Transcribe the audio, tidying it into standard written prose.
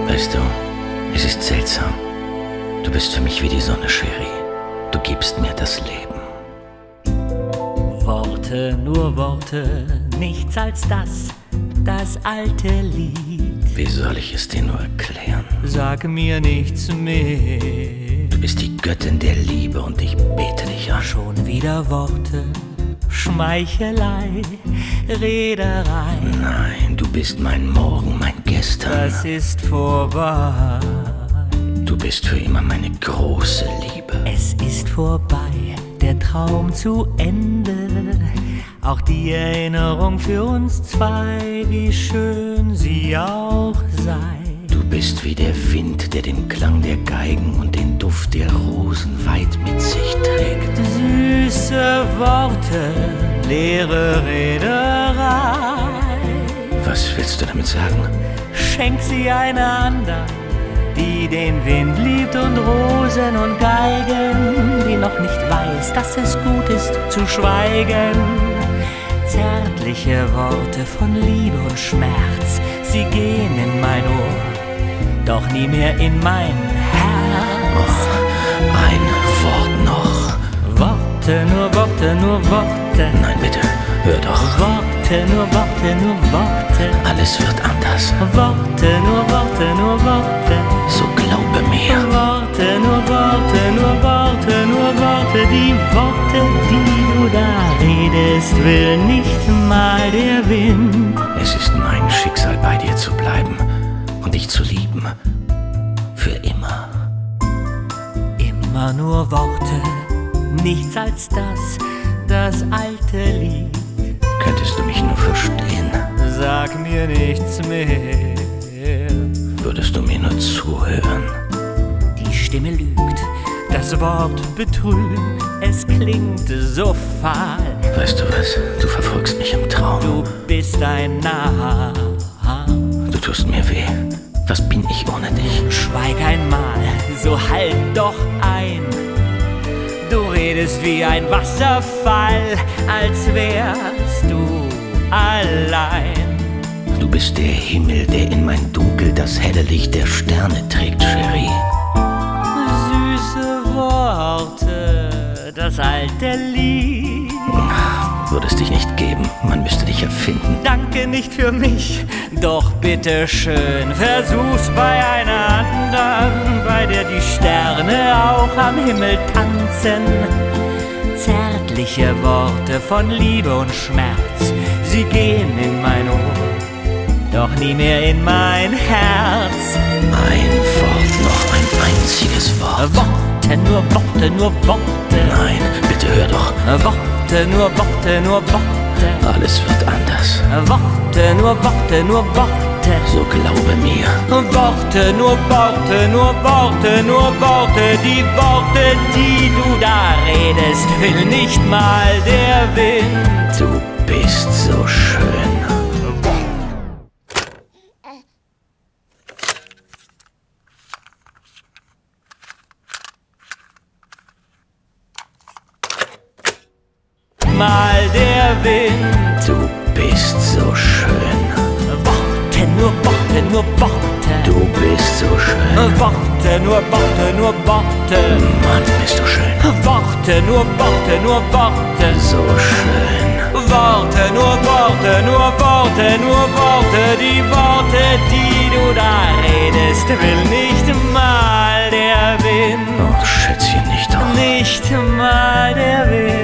Weißt du, es ist seltsam. Du bist für mich wie die Sonne, Cherie. Du gibst mir das Leben. Worte, nur Worte, nichts als das alte Lied. Wie soll ich es dir nur erklären? Sag mir nichts mehr. Du bist die Göttin der Liebe und ich bete dich an. Schon wieder Worte, Schmeichelei, Rederei. Nein, du bist mein Morgen, mein Gestern. Das ist vorbei. Du bist für immer meine große Liebe. Es ist vorbei, der Traum zu Ende. Auch die Erinnerung für uns zwei, wie schön sie auch sei. Du bist wie der Wind, der den Klang der Geigen und den Duft der Rosen weit mit sich trägt. Süße Worte, leere Rederei. Was willst du damit sagen? Schenk sie einer anderen, die den Wind liebt und Rosen und Geigen, die noch nicht weiß, dass es gut ist zu schweigen. Zärtliche Worte von Liebe und Schmerz, sie gehen in mein Ohr, doch nie mehr in mein Herz. Oh, ein Wort noch. Worte, nur Worte, nur Worte. Nein, bitte, hör doch. Worte, nur Worte, nur Worte. Alles wird anders. Worte, nur Worte, nur Worte. So glaube mir. Worte, nur Worte, nur Worte, nur Worte. Die Worte, die du da redest, will nicht mal der Wind. Es ist mein Schicksal, bei dir zu bleiben und dich zu lieben. Für immer. Immer nur Worte, nichts als das alte Lied. Könntest du mich nur verstehen? Sag mir nichts mehr. Würdest du mir nur zuhören? Die Stimme lügt, das Wort betrügt, es klingt so fahl. Weißt du was? Du verfolgst mich im Traum. Du bist ein Narr. Du tust mir weh. Was bin ich ohne dich? Schweig einmal, so halt doch ein. Du redest wie ein Wasserfall, als wärst du allein. Du bist der Himmel, der in mein Dunkel das helle Licht der Sterne trägt, Cherie. Süße Worte, das alte Lied. Würde dich nicht geben, man müsste dich erfinden. Danke nicht für mich, doch bitteschön, versuch's bei einer anderen, bei der die Sterne auch am Himmel tanzen. Zärtliche Worte von Liebe und Schmerz, sie gehen in mein Ohr, doch nie mehr in mein Herz. Ein Wort, noch ein einziges Wort. Worte, nur Worte, nur Worte. Nein, bitte hör doch. Worte, nur Worte, nur Worte. Alles wird anders. Worte, nur Worte, nur Worte. So glaube mir. Worte, nur Worte, nur Worte, nur Worte. Die Worte, die du da redest, will nicht mal der Wind. Du bist so schön. Mal der Wind. Du bist so schön. Worte, nur Worte, nur Worte. Du bist so schön. Worte, nur Worte, nur Worte. Mann, bist du schön. Worte, nur Worte, nur Worte. So schön. Worte, nur Worte, nur Worte, nur Worte. Die Worte, die du da redest, will nicht mal der Wind. Oh, Schätzchen, nicht doch. Nicht mal der Wind.